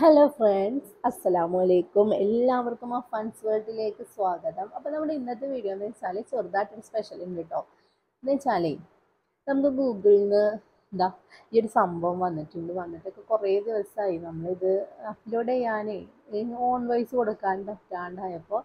Hello friends, അസ്സലാമു അലൈക്കും. എല്ലാവർക്കും ഫൺസ് വേൾഡിലേക്ക് സ്വാഗതം. അപ്പോൾ നമ്മുടെ ഇന്നത്തെ വീഡിയോ എന്ന് വെച്ചാൽ ചെറുതായിട്ടൊരു സ്പെഷ്യൽ ഉണ്ട് കേട്ടോ. എന്ന് വെച്ചാലേ നമുക്ക് ഗൂഗിളിൽ നിന്ന് ഈ ഒരു സംഭവം വന്നിട്ടൊക്കെ കുറേ ദിവസമായി. നമ്മളിത് അപ്ലോഡ് ചെയ്യാനേ ഓൺ വോയിസ് കൊടുക്കാൻ പറ്റാണ്ടായപ്പോൾ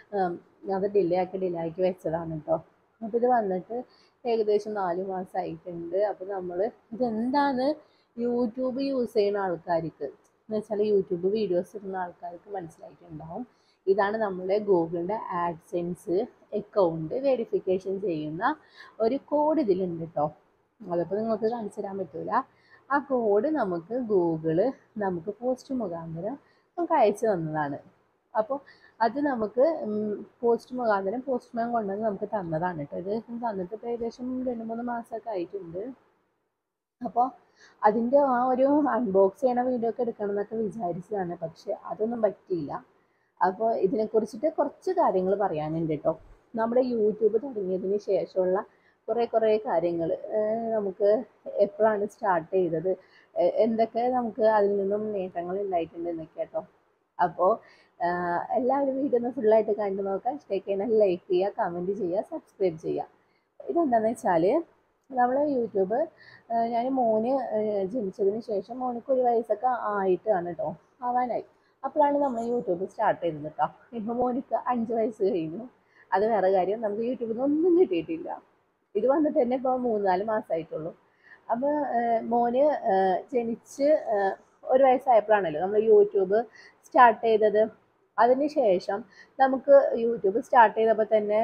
അത് ഡിലേ ആക്കി വെച്ചതാണ് കേട്ടോ. അപ്പോൾ ഇത് വന്നിട്ട് ഏകദേശം 4 മാസമായിട്ടുണ്ട്. അപ്പോൾ നമ്മൾ ഇതെന്താണ് യൂട്യൂബ് യൂസ് ചെയ്യുന്ന ആൾക്കാർക്ക് എന്ന് വെച്ചാൽ യൂട്യൂബ് വീഡിയോസ് ഇടുന്ന ആൾക്കാർക്ക് മനസ്സിലായിട്ടുണ്ടാവും. ഇതാണ് നമ്മുടെ ഗൂഗിളിൻ്റെ ആഡ്സെൻസ് അക്കൗണ്ട് വെരിഫിക്കേഷൻ ചെയ്യുന്ന ഒരു കോഡ് ഇതിലുണ്ട് കേട്ടോ. അതിപ്പോൾ നിങ്ങൾക്ക് കാണിച്ചു തരാൻ പറ്റില്ല. ആ കോഡ് നമുക്ക് പോസ്റ്റ് മുഖാന്തരം നമുക്ക് അയച്ചു തന്നതാണ്. അപ്പോൾ അത് നമുക്ക് പോസ്റ്റ് മുഖാന്തരം പോസ്റ്റ്മാൻ കൊണ്ടുവന്ന് നമുക്ക് തന്നതാണ് കേട്ടോ. ഇത് തന്നിട്ട് ഇപ്പോൾ ഏകദേശം 2-3 മാസമൊക്കെ ആയിട്ടുണ്ട്. അപ്പോൾ അതിൻ്റെ ആ ഒരു അൺബോക്സ് ചെയ്യണ വീഡിയോ ഒക്കെ എടുക്കണം എന്നൊക്കെ വിചാരിച്ചതാണ്, പക്ഷെ അതൊന്നും പറ്റിയില്ല. അപ്പോൾ ഇതിനെക്കുറിച്ചിട്ട് കുറച്ച് കാര്യങ്ങൾ പറയാനുണ്ട് കേട്ടോ. നമ്മുടെ യൂട്യൂബ് തുടങ്ങിയതിന് ശേഷമുള്ള കുറേ കാര്യങ്ങൾ നമുക്ക് എപ്പോഴാണ് സ്റ്റാർട്ട് ചെയ്തത്, എന്തൊക്കെ നമുക്ക് അതിൽ നിന്നും നേട്ടങ്ങൾ ഉണ്ടായിട്ടുണ്ട് എന്നൊക്കെ കേട്ടോ. അപ്പോൾ എല്ലാവരും വീഡിയോ ഒന്ന് ഫുള്ളായിട്ട് കണ്ടു നോക്കാം. ഇഷ്ടമായി ലൈക്ക് ചെയ്യുക, കമൻറ്റ് ചെയ്യുക, സബ്സ്ക്രൈബ് ചെയ്യുക. ഇതെന്താണെന്ന് വെച്ചാൽ നമ്മൾ യൂട്യൂബ് ഞാൻ മോന് ജനിച്ചതിന് ശേഷം മോനക്ക് 1 വയസ്സൊക്കെ ആയിട്ടാണ് കേട്ടോ, ആവാനായി. അപ്പോഴാണ് നമ്മൾ യൂട്യൂബ് സ്റ്റാർട്ട് ചെയ്തത് കേട്ടോ. ഇപ്പോൾ മോനിക്ക് 5 വയസ്സ് കഴിഞ്ഞു. അത് വേറെ കാര്യം, നമുക്ക് യൂട്യൂബിൽ നിന്ന് ഒന്നും കിട്ടിയിട്ടില്ല. ഇത് വന്നിട്ട് തന്നെ ഇപ്പോൾ 3-4 മാസമായിട്ടുള്ളൂ. അപ്പോൾ മോന് ജനിച്ച് 1 വയസ്സായപ്പോഴാണല്ലോ നമ്മൾ യൂട്യൂബ് സ്റ്റാർട്ട് ചെയ്തത്. അതിന് ശേഷം നമുക്ക് യൂട്യൂബ് സ്റ്റാർട്ട് ചെയ്തപ്പോൾ തന്നെ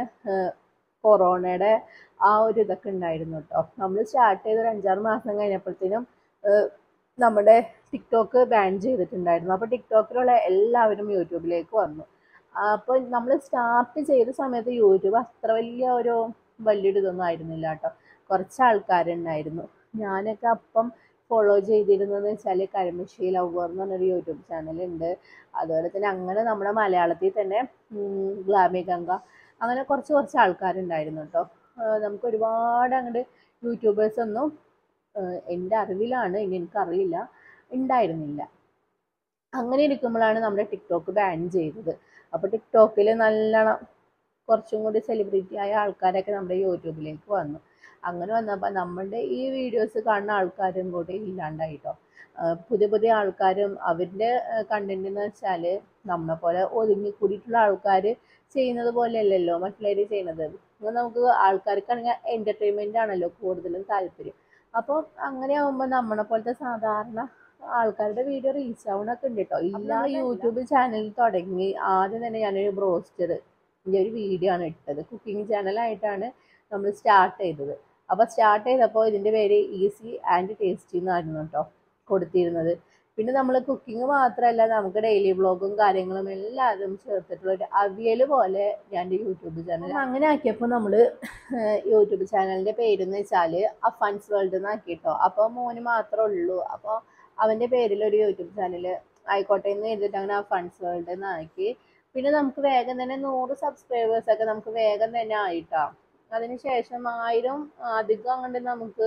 കൊറോണയുടെ ആ ഒരു ഇതൊക്കെ ഉണ്ടായിരുന്നു കേട്ടോ. നമ്മൾ സ്റ്റാർട്ട് ചെയ്ത 5-6 മാസം കഴിഞ്ഞപ്പോഴത്തേനും നമ്മുടെ ടിക്ടോക്ക് ബാൻ ചെയ്തിട്ടുണ്ടായിരുന്നു. അപ്പോൾ ടിക്ടോക്കിലുള്ള എല്ലാവരും യൂട്യൂബിലേക്ക് വന്നു. അപ്പോൾ നമ്മൾ സ്റ്റാർട്ട് ചെയ്ത സമയത്ത് യൂട്യൂബ് അത്ര വലിയൊരു ഇതൊന്നും ആയിരുന്നില്ല കേട്ടോ. കുറച്ച് ആൾക്കാരുണ്ടായിരുന്നു. ഞാനൊക്കെ അപ്പം ഫോളോ ചെയ്തിരുന്നതെന്ന് വെച്ചാൽ കരിമഷി ലവർ എന്ന് പറഞ്ഞൊരു യൂട്യൂബ് ചാനലുണ്ട്. അതുപോലെ തന്നെ അങ്ങനെ നമ്മുടെ മലയാളത്തിൽ തന്നെ ഗ്ലാമി ഗംഗ, അങ്ങനെ കുറച്ച് ആൾക്കാരുണ്ടായിരുന്നു കേട്ടോ. നമുക്ക് ഒരുപാട് അങ്ങോട്ട് യൂട്യൂബേഴ്സൊന്നും എൻ്റെ അറിവിലാണ്, ഇനി എനിക്കറിയില്ല, ഉണ്ടായിരുന്നില്ല. അങ്ങനെ ഇരിക്കുമ്പോഴാണ് നമ്മുടെ ടിക്ടോക്ക് ബാൻ ചെയ്തത്. അപ്പോൾ ടിക്ടോക്കിൽ നല്ലോണം കുറച്ചും കൂടി സെലിബ്രിറ്റി ആയ ആൾക്കാരൊക്കെ നമ്മുടെ യൂട്യൂബിലേക്ക് വന്നു. അങ്ങനെ വന്നപ്പോൾ നമ്മളുടെ ഈ വീഡിയോസ് കാണുന്ന ആൾക്കാരും കൂടി ഇല്ലാണ്ടായിട്ടോ. പുതിയ ആൾക്കാരും അവരുടെ കണ്ടന്റ് എന്ന് വെച്ചാൽ നമ്മളെ പോലെ ഒതുങ്ങി കൂടിയിട്ടുള്ള ആൾക്കാർ ചെയ്യുന്നത് പോലെയല്ലല്ലോ മറ്റുള്ളവർ ചെയ്യുന്നത്. നമുക്ക് ആൾക്കാർക്കാണെങ്കിൽ എൻ്റർടൈൻമെൻ്റ് ആണല്ലോ കൂടുതലും താല്പര്യം. അപ്പോൾ അങ്ങനെ ആകുമ്പോൾ നമ്മളെ പോലത്തെ സാധാരണ ആൾക്കാരുടെ വീഡിയോ റീച്ച് ആവണൊക്കെ ഉണ്ട് കേട്ടോ. ഇല്ല, യൂട്യൂബ് ചാനൽ തുടങ്ങി ആദ്യം തന്നെ ഞാനൊരു ബ്രോസ്റ്ററിൻ്റെ ഒരു വീഡിയോ ആണ് ഇട്ടത്. കുക്കിംഗ് ചാനലായിട്ടാണ് നമ്മൾ സ്റ്റാർട്ട് ചെയ്തത്. അപ്പോൾ സ്റ്റാർട്ട് ചെയ്തപ്പോൾ ഇതിൻ്റെ പേര് ഈസി ആൻഡ് ടേസ്റ്റി എന്നായിരുന്നു കേട്ടോ കൊടുത്തിരുന്നത്. പിന്നെ നമ്മൾ കുക്കിംഗ് മാത്രമല്ല, നമുക്ക് ഡെയിലി വ്ളോഗും കാര്യങ്ങളും എല്ലാവരും ചേർത്തിട്ടുള്ള ഒരു അവിയൽ പോലെ ഞാൻ യൂട്യൂബ് ചാനൽ അങ്ങനെ ആക്കിയപ്പോൾ നമ്മൾ യൂട്യൂബ് ചാനലിൻ്റെ പേരെന്ന് വെച്ചാൽ അഫൻസ് വേൾഡ് എന്നാക്കിട്ടോ. അപ്പോൾ മോന് മാത്രമേ ഉള്ളൂ. അപ്പോൾ അവൻ്റെ പേരിലൊരു യൂട്യൂബ് ചാനൽ ആയിക്കോട്ടെ എന്ന് എഴുതിയിട്ട് അങ്ങനെ അഫൻസ് വേൾഡ് എന്നാക്കി. പിന്നെ നമുക്ക് വേഗം തന്നെ 100 സബ്സ്ക്രൈബേഴ്സൊക്കെ നമുക്ക് വേഗം തന്നെ ആയിട്ടാ. അതിനുശേഷം 1000 അധികം അങ്ങോട്ട് നമുക്ക്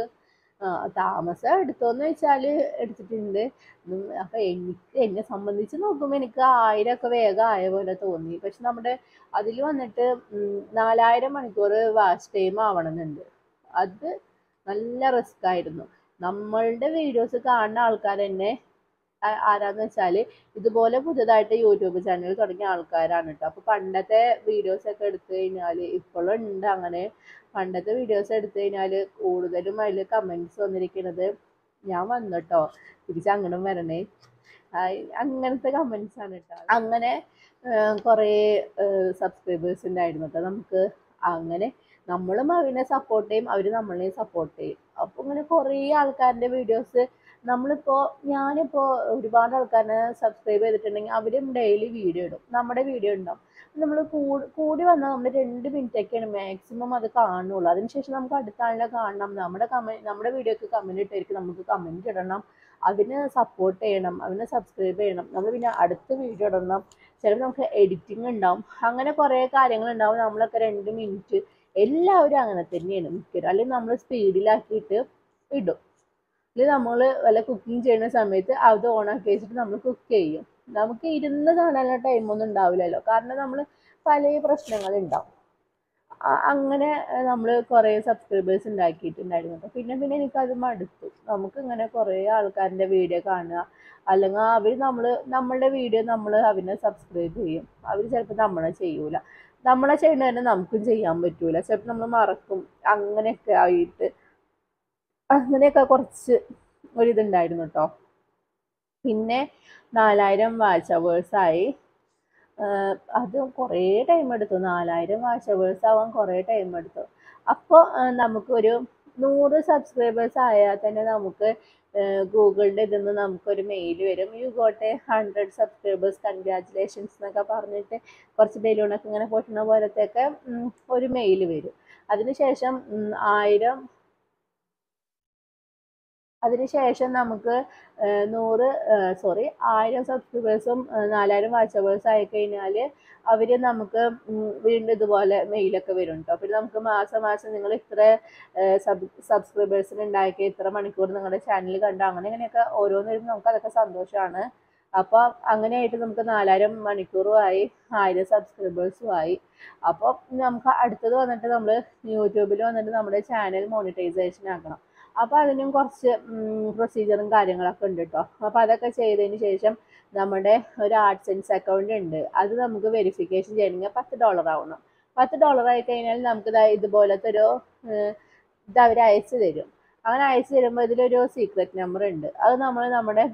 താമസം എടുത്തോന്ന് വെച്ചാൽ എടുത്തിട്ടുണ്ട്. അപ്പം എന്നെ സംബന്ധിച്ച് നോക്കുമ്പോൾ എനിക്ക് 1000 ഒക്കെ വേഗം ആയ പോലെ തോന്നി. പക്ഷെ നമ്മുടെ അതിൽ വന്നിട്ട് 4000 മണിക്കൂർ വാച്ച് ടൈം ആവണമെന്നുണ്ട്. അത് നല്ല റിസ്ക് ആയിരുന്നു. നമ്മളുടെ വീഡിയോസ് കാണുന്ന ആൾക്കാർ തന്നെ ആരാന്ന് വെച്ചാൽ ഇതുപോലെ പുതുതായിട്ട് യൂട്യൂബ് ചാനൽ തുടങ്ങിയ ആൾക്കാരാണ് കേട്ടോ. അപ്പോൾ പണ്ടത്തെ വീഡിയോസൊക്കെ എടുത്തു കഴിഞ്ഞാൽ ഇപ്പോഴും ഉണ്ട് അങ്ങനെ. പണ്ടത്തെ വീഡിയോസ് എടുത്തു കഴിഞ്ഞാൽ കൂടുതലും അതിൽ കമൻറ്റ്സ് വന്നിരിക്കുന്നത് ഞാൻ വന്നിട്ടോ തിരിച്ചങ്ങനും വരണേ, അങ്ങനത്തെ കമൻറ്റ്സ് ആണ് കേട്ടോ. അങ്ങനെ കുറേ സബ്സ്ക്രൈബേഴ്സ് ഉണ്ടായിരുന്നു കേട്ടോ നമുക്ക്. അങ്ങനെ നമ്മളും അവരെ സപ്പോർട്ട് ചെയ്യും, അവർ നമ്മളെയും സപ്പോർട്ട് ചെയ്യും. അപ്പോൾ ഇങ്ങനെ കുറേ ആൾക്കാരുടെ വീഡിയോസ് ഞാനിപ്പോൾ ഒരുപാട് ആൾക്കാരെ സബ്സ്ക്രൈബ് ചെയ്തിട്ടുണ്ടെങ്കിൽ അവരും ഡെയിലി വീഡിയോ ഇടും, നമ്മുടെ വീഡിയോ ഉണ്ടാവും. നമ്മൾ കൂടി വന്നാൽ നമ്മൾ 2 മിനിറ്റൊക്കെയാണ് മാക്സിമം അത് കാണുള്ളൂ. അതിനുശേഷം നമുക്ക് അടുത്ത ആളിനെ കാണണം, നമ്മുടെ വീഡിയോക്ക് കമൻറ്റ് ഇട്ടായിരിക്കും, നമുക്ക് കമൻറ്റ് ഇടണം, അതിന് സപ്പോർട്ട് ചെയ്യണം, അതിനെ സബ്സ്ക്രൈബ് ചെയ്യണം, നമ്മൾ പിന്നെ അടുത്ത വീഡിയോ ഇടണം. ചിലപ്പോൾ നമുക്ക് എഡിറ്റിംഗ് ഉണ്ടാവും, അങ്ങനെ കുറേ കാര്യങ്ങളുണ്ടാവും. നമ്മളൊക്കെ 2 മിനിറ്റ് എല്ലാവരും അങ്ങനെ തന്നെയാണ് മിക്കവരും, അല്ലെങ്കിൽ നമ്മൾ സ്പീഡിലാക്കിയിട്ട് ഇടും. ഇതിൽ നമ്മൾ വല്ല കുക്കിംഗ് ചെയ്യുന്ന സമയത്ത് അത് ഓണാക്കി വെച്ചിട്ട് നമ്മൾ കുക്ക് ചെയ്യും. നമുക്ക് ഇരുന്ന് കാണാനുള്ള ടൈമൊന്നും ഉണ്ടാവില്ലല്ലോ, കാരണം നമ്മൾ പല പ്രശ്നങ്ങളുണ്ടാവും. അങ്ങനെ നമ്മൾ കുറേ സബ്സ്ക്രൈബേഴ്സ് ഉണ്ടാക്കിയിട്ടുണ്ടായിരുന്നു കേട്ടോ. പിന്നെ പിന്നെ എനിക്കത് മടുത്തു. നമുക്ക് ഇങ്ങനെ കുറേ ആൾക്കാരുടെ വീഡിയോ കാണുക, അല്ലെങ്കിൽ അവർ നമ്മളുടെ വീഡിയോ അവരെ സബ്സ്ക്രൈബ് ചെയ്യും. അവർ ചിലപ്പോൾ നമ്മളെ ചെയ്യൂല, നമ്മളെ ചെയ്യുന്നത് തന്നെ നമുക്കും ചെയ്യാൻ പറ്റൂല, ചിലപ്പോൾ നമ്മൾ മറക്കും. അങ്ങനെയൊക്കെ ആയിട്ട് അങ്ങനെയൊക്കെ കുറച്ച് ഒരിതുണ്ടായിരുന്നു കേട്ടോ. പിന്നെ 4000 വാച്ച് അവേഴ്സായി. അത് കുറേ ടൈം എടുത്തു. 4000 വാച്ച് അവേഴ്സ് ആവാൻ കുറേ ടൈം എടുത്തു. അപ്പോൾ നമുക്കൊരു 100 സബ്സ്ക്രൈബേഴ്സ് ആയാൽ തന്നെ നമുക്ക് ഗൂഗിളിൻ്റെ ഇതിൽ നിന്ന് നമുക്കൊരു മെയിൽ വരും. You got a 100 subscribers, congratulations എന്നൊക്കെ പറഞ്ഞിട്ട് കുറച്ച് ബലൂണൊക്കെ ഇങ്ങനെ പൊട്ടുന്ന പോലത്തെയൊക്കെ ഒരു മെയിൽ വരും. അതിനുശേഷം 1000 നമുക്ക് 1000 സബ്സ്ക്രൈബേഴ്സും 4000 വാച്ച് അവേഴ്സ് ആയി കഴിഞ്ഞാൽ അവർ നമുക്ക് വീണ്ടും ഇതുപോലെ മെയിലൊക്കെ വരും കേട്ടോ. പിന്നെ നമുക്ക് മാസം നിങ്ങൾ ഇത്ര സബ്സ്ക്രൈബേഴ്സിന് ഉണ്ടാക്കി, ഇത്ര മണിക്കൂർ നിങ്ങളുടെ ചാനൽ കണ്ടു, അങ്ങനെയൊക്കെ ഓരോന്ന് വരുമ്പോൾ നമുക്ക് അതൊക്കെ സന്തോഷമാണ്. അപ്പോൾ അങ്ങനെയായിട്ട് നമുക്ക് 4000 മണിക്കൂറും ആയി, 1000 സബ്സ്ക്രൈബേഴ്സും ആയി. അപ്പോൾ നമുക്ക് അടുത്തത് വന്നിട്ട് നമ്മൾ യൂട്യൂബിൽ വന്നിട്ട് നമ്മുടെ ചാനൽ മോണിറ്റൈസേഷൻ ആക്കണം. അപ്പോൾ അതിനും കുറച്ച് പ്രൊസീജിയറും കാര്യങ്ങളൊക്കെ ഉണ്ട് കേട്ടോ. അപ്പോൾ അതൊക്കെ ചെയ്തതിന് ശേഷം നമ്മുടെ ഒരു AdSense അക്കൗണ്ട് ഉണ്ട്, അത് നമുക്ക് വെരിഫിക്കേഷൻ ചെയ്യണമെങ്കിൽ $10 ആവണം. $10 ആയി കഴിഞ്ഞാൽ നമുക്ക് ഇതുപോലത്തെ ഒരു ഇത് അവർ അയച്ചു തരും. അങ്ങനെ അയച്ചു തരുമ്പോൾ ഇതിലൊരു സീക്രട്ട് നമ്പർ ഉണ്ട്. അത് നമ്മൾ നമ്മുടെ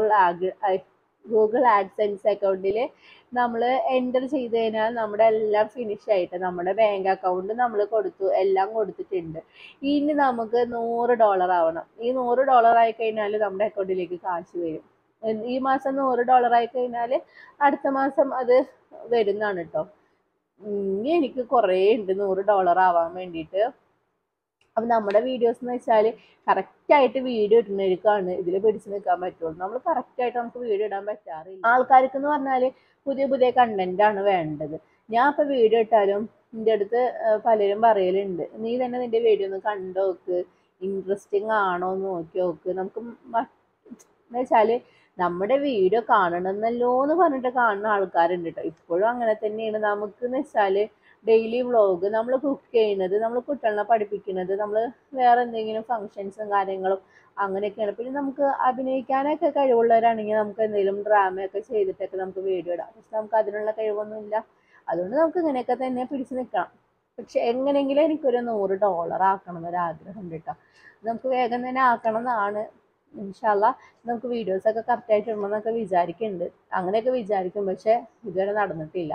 ഗൂഗിൾ ആഡ്സെൻസ് അക്കൗണ്ടിൽ നമ്മൾ എൻ്റർ ചെയ്ത് കഴിഞ്ഞാൽ നമ്മുടെ എല്ലാം ഫിനിഷ് ആയിട്ട് നമ്മുടെ ബാങ്ക് അക്കൗണ്ട് നമ്മൾ കൊടുത്തു, എല്ലാം കൊടുത്തിട്ടുണ്ട്. ഇനി നമുക്ക് $100 ആവണം. ഈ $100 ആയി കഴിഞ്ഞാൽ നമ്മുടെ അക്കൗണ്ടിലേക്ക് കാശ് വരും. ഈ മാസം $100 ആയി കഴിഞ്ഞാൽ അടുത്ത മാസം അത് വരുന്നതാണ് കേട്ടോ. ഇനി എനിക്ക് കുറേ ഉണ്ട് $100 ആവാൻ വേണ്ടിയിട്ട്. അപ്പം നമ്മുടെ വീഡിയോസ് എന്ന് വെച്ചാൽ കറക്റ്റായിട്ട് വീഡിയോ ഇടുന്നവർക്കാണ് ഇതിൽ പിടിച്ച് നിൽക്കാൻ പറ്റുള്ളൂ. നമ്മൾ കറക്റ്റായിട്ട് നമുക്ക് വീഡിയോ ഇടാൻ പറ്റാറില്ല. ആൾക്കാർക്ക് എന്ന് പറഞ്ഞാൽ പുതിയ കണ്ടൻറ്റാണ് വേണ്ടത്. ഞാൻ ഇപ്പോൾ വീഡിയോ ഇട്ടാലും എൻ്റെ അടുത്ത് പലരും പറയലുണ്ട്, നീ തന്നെ നിൻ്റെ വീഡിയോ ഒന്ന് കണ്ടു നോക്ക്, ഇൻട്രസ്റ്റിംഗ് ആണോ എന്ന് നോക്കി നോക്ക്. നമുക്ക് എന്ന് വെച്ചാൽ നമ്മുടെ വീഡിയോ കാണണമെന്നല്ലോ എന്ന് പറഞ്ഞിട്ട് കാണുന്ന ആൾക്കാരുണ്ട് കേട്ടോ. ഇപ്പോഴും അങ്ങനെ തന്നെയാണ്. നമുക്കെന്ന് വെച്ചാൽ ഡെയിലി വ്ളോഗ്, നമ്മൾ കുക്ക് ചെയ്യുന്നത്, നമ്മൾ കുട്ടികളെ പഠിപ്പിക്കുന്നത്, നമ്മൾ വേറെ എന്തെങ്കിലും ഫങ്ഷൻസും കാര്യങ്ങളും അങ്ങനെയൊക്കെയാണ്. പിന്നെ നമുക്ക് അഭിനയിക്കാനൊക്കെ കഴിവുള്ളവരാണെങ്കിൽ നമുക്ക് എന്തെങ്കിലും ഡ്രാമയൊക്കെ ചെയ്തിട്ടൊക്കെ നമുക്ക് വീഡിയോ ഇടാം. പക്ഷെ നമുക്ക് അതിനുള്ള കഴിവൊന്നുമില്ല. അതുകൊണ്ട് നമുക്ക് ഇങ്ങനെയൊക്കെ തന്നെ പിടിച്ച് നിൽക്കണം. പക്ഷെ എങ്ങനെയെങ്കിലും എനിക്കൊരു $100 ആക്കണം എന്നൊരാഗ്രഹം ഉണ്ട് കേട്ടോ. നമുക്ക് വേഗം തന്നെ ആക്കണം എന്നാണ്. ഇൻഷാ അല്ലാ നമുക്ക് വീഡിയോസൊക്കെ കറക്റ്റായിട്ട് ഇടണമെന്നൊക്കെ വിചാരിക്കുന്നുണ്ട്. അങ്ങനെയൊക്കെ വിചാരിക്കും, പക്ഷെ ഇതുവരെ നടന്നിട്ടില്ല.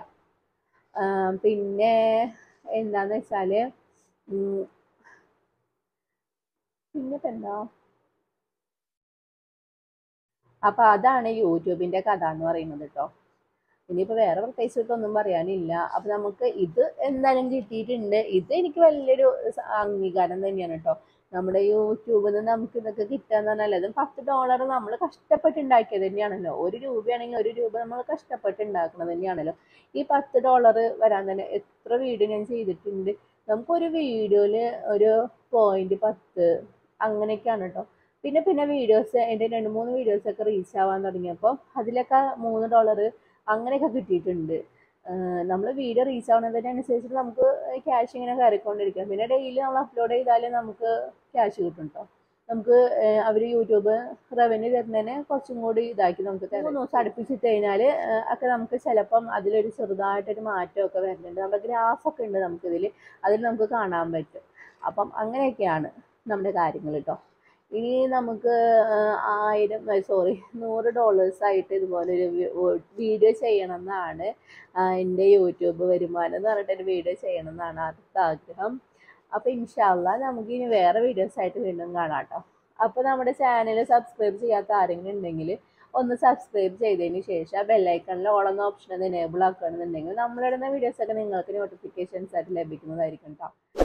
പിന്നെ എന്താന്ന് വെച്ചാൽ പിന്നെ എന്താ, അപ്പം അതാണ് യൂട്യൂബിൻ്റെ കഥ എന്ന് പറയുന്നത് കേട്ടോ. ഇനിയിപ്പോൾ വേറെ പ്രത്യേകിച്ചിട്ടൊന്നും പറയാനില്ല. അപ്പം നമുക്ക് ഇത് എന്തായാലും കിട്ടിയിട്ടുണ്ട്. ഇത് എനിക്ക് വലിയൊരു അംഗീകാരം തന്നെയാണ് കേട്ടോ. നമ്മുടെ യൂട്യൂബിൽ നിന്ന് നമുക്ക് ഇതൊക്കെ കിട്ടുകയെന്ന് പറഞ്ഞാൽ അതും $10 നമ്മൾ കഷ്ടപ്പെട്ടുണ്ടാക്കിയത് തന്നെയാണല്ലോ. ₹1 ആണെങ്കിൽ ₹1 നമ്മൾ കഷ്ടപ്പെട്ടുണ്ടാക്കുന്നത് തന്നെയാണല്ലോ. ഈ $10 വരാൻ തന്നെ എത്ര വീഡിയോ ഞാൻ ചെയ്തിട്ടുണ്ട്. നമുക്കൊരു വീഡിയോയിൽ ഒരു 0.10 അങ്ങനെയൊക്കെയാണ് കേട്ടോ. പിന്നെ വീഡിയോസ് എൻ്റെ 2-3 വീഡിയോസൊക്കെ റീച്ച് ആവാൻ തുടങ്ങിയപ്പോൾ അതിലൊക്കെ $3 അങ്ങനെയൊക്കെ കിട്ടിയിട്ടുണ്ട്. നമ്മൾ വീഡിയോ റീച്ച് ആവുന്നതിനനുസരിച്ചിട്ട് നമുക്ക് ക്യാഷ് ഇങ്ങനെ കയറിക്കൊണ്ടിരിക്കും. പിന്നെ ഡെയിലി നമ്മൾ അപ്ലോഡ് ചെയ്താൽ നമുക്ക് ക്യാഷ് കിട്ടും കേട്ടോ. നമുക്ക് അവർ യൂട്യൂബ് റവന്യൂ തരുന്നതിന് കുറച്ചും കൂടി ഇതാക്കി നമുക്ക് 3 ദിവസം അടുപ്പിച്ചിട്ട് കഴിഞ്ഞാൽ ഒക്കെ നമുക്ക് ചിലപ്പം അതിലൊരു ചെറുതായിട്ടൊരു മാറ്റമൊക്കെ വരുന്നുണ്ട്. നമ്മുടെ ഗ്രാഫൊക്കെ ഉണ്ട് നമുക്കിതിൽ, അതിൽ നമുക്ക് കാണാൻ പറ്റും. അപ്പം അങ്ങനെയൊക്കെയാണ് നമ്മുടെ കാര്യങ്ങൾ കേട്ടോ. ഇനി നമുക്ക് $100 ആയിട്ട് ഇതുപോലൊരു വീഡിയോ ചെയ്യണം എന്നാണ് എൻ്റെ യൂട്യൂബ് വരുമാനം എന്ന് പറഞ്ഞിട്ടൊരു വീഡിയോ ചെയ്യണം എന്നാണ് അടുത്ത ആഗ്രഹം. അപ്പോൾ ഇൻഷാ അല്ലാ നമുക്ക് ഇനി വേറെ വീഡിയോസായിട്ട് വീണ്ടും കാണാം കേട്ടോ. അപ്പോൾ നമ്മുടെ ചാനൽ സബ്സ്ക്രൈബ് ചെയ്യാത്ത ആരെങ്കിലും ഉണ്ടെങ്കിൽ ഒന്ന് സബ്സ്ക്രൈബ് ചെയ്തതിന് ശേഷം ബെല്ലൈക്കണിൽ ഓൾ എന്ന ഓപ്ഷൻ ഒന്ന് എനേബിൾ ആക്കുകയാണെന്നുണ്ടെങ്കിൽ നമ്മളിടുന്ന വീഡിയോസൊക്കെ നിങ്ങൾക്ക് നോട്ടിഫിക്കേഷൻസ് ആയിട്ട് ലഭിക്കുന്നതായിരിക്കും കേട്ടോ.